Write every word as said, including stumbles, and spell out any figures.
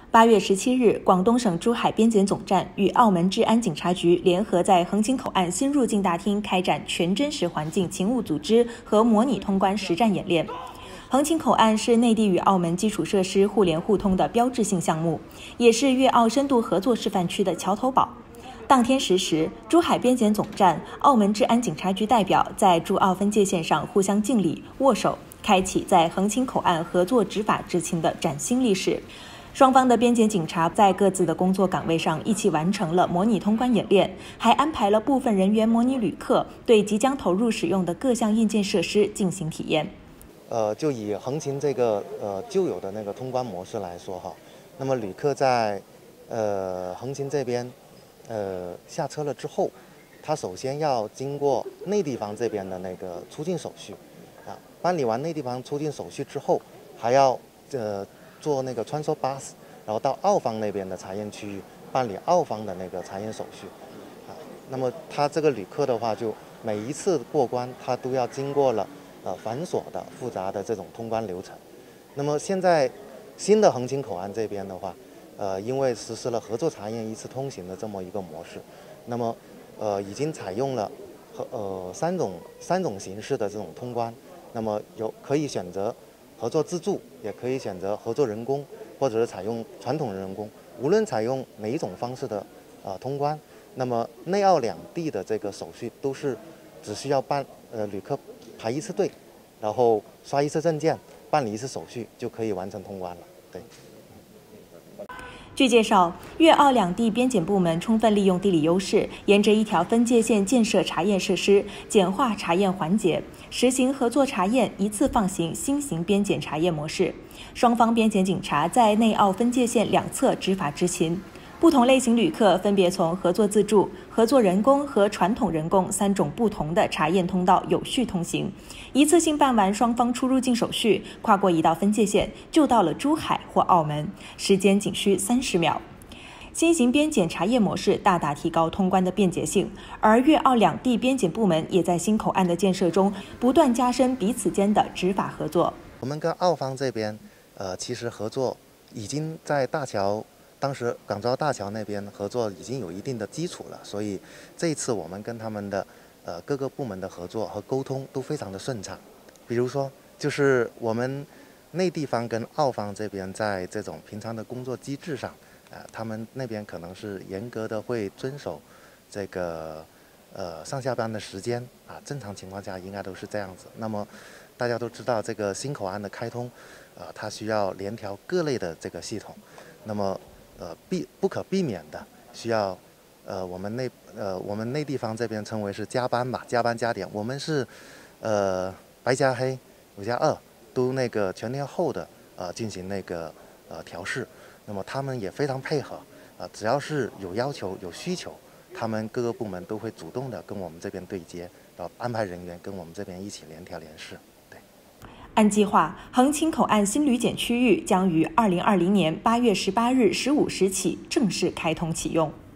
八月十七日，广东省珠海边检总站与澳门治安警察局联合在横琴口岸新入境大厅开展全真实环境勤务组织和模拟通关实战演练。横琴口岸是内地与澳门基础设施互联互通的标志性项目，也是粤澳深度合作示范区的桥头堡。当天十时，珠海边检总站、澳门治安警察局代表在珠澳分界线上互相敬礼、握手，开启在横琴口岸合作执法执勤的崭新历史。双方的边检警察在各自的工作岗位上一起完成了模拟通关演练，还安排了部分人员模拟旅客对即将投入使用的各项硬件设施进行体验。 呃，就以横琴这个呃旧有的那个通关模式来说哈，那么旅客在呃横琴这边呃下车了之后，他首先要经过内地方这边的那个出境手续，啊，办理完内地方出境手续之后，还要呃。坐那个穿梭巴士，然后到澳方那边的查验区域办理澳方的那个查验手续，啊，那么他这个旅客的话，就每一次过关，他都要经过了呃繁琐的、复杂的这种通关流程。那么现在新的横琴口岸这边的话，呃，因为实施了合作查验一次通行的这么一个模式，那么呃已经采用了和呃三种三种形式的这种通关，那么有可以选择合作自助，也可以选择合作人工，或者是采用传统人工。无论采用哪一种方式的呃通关，那么内澳两地的这个手续都是只需要办呃旅客排一次队，然后刷一次证件，办理一次手续就可以完成通关了。对。 据介绍，粤澳两地边检部门充分利用地理优势，沿着一条分界线建设查验设施，简化查验环节，实行合作查验一次放行新型边检查验模式。双方边检警察在内澳分界线两侧执法执勤。不同类型旅客分别从合作自助、合作人工和传统人工三种不同的查验通道有序通行，一次性办完双方出入境手续，跨过一道分界线就到了珠海或澳门，时间仅需三十秒。新型边检查验模式大大提高通关的便捷性，而粤澳两地边检部门也在新口岸的建设中不断加深彼此间的执法合作。 我们跟澳方这边，呃，其实合作已经在大桥。当时港珠澳大桥那边合作已经有一定的基础了，所以这一次我们跟他们的呃各个部门的合作和沟通都非常的顺畅。比如说，就是我们内地方跟澳方这边在这种平常的工作机制上，呃，他们那边可能是严格的会遵守这个呃上下班的时间啊，正常情况下应该都是这样子。那么大家都知道，这个新口岸的开通，呃，它需要联调各类的这个系统，那么呃，避不可避免的需要，呃，我们内呃我们内地方这边称为是加班吧，加班加点。我们是，呃，白加黑，五加二，都那个全天候的呃进行那个呃调试。那么他们也非常配合，啊、呃，只要是有要求有需求，他们各个部门都会主动的跟我们这边对接，然后安排人员跟我们这边一起联调联试。 按计划，横琴口岸新旅检区域将于二零二零年八月十八日十五时起正式开通启用。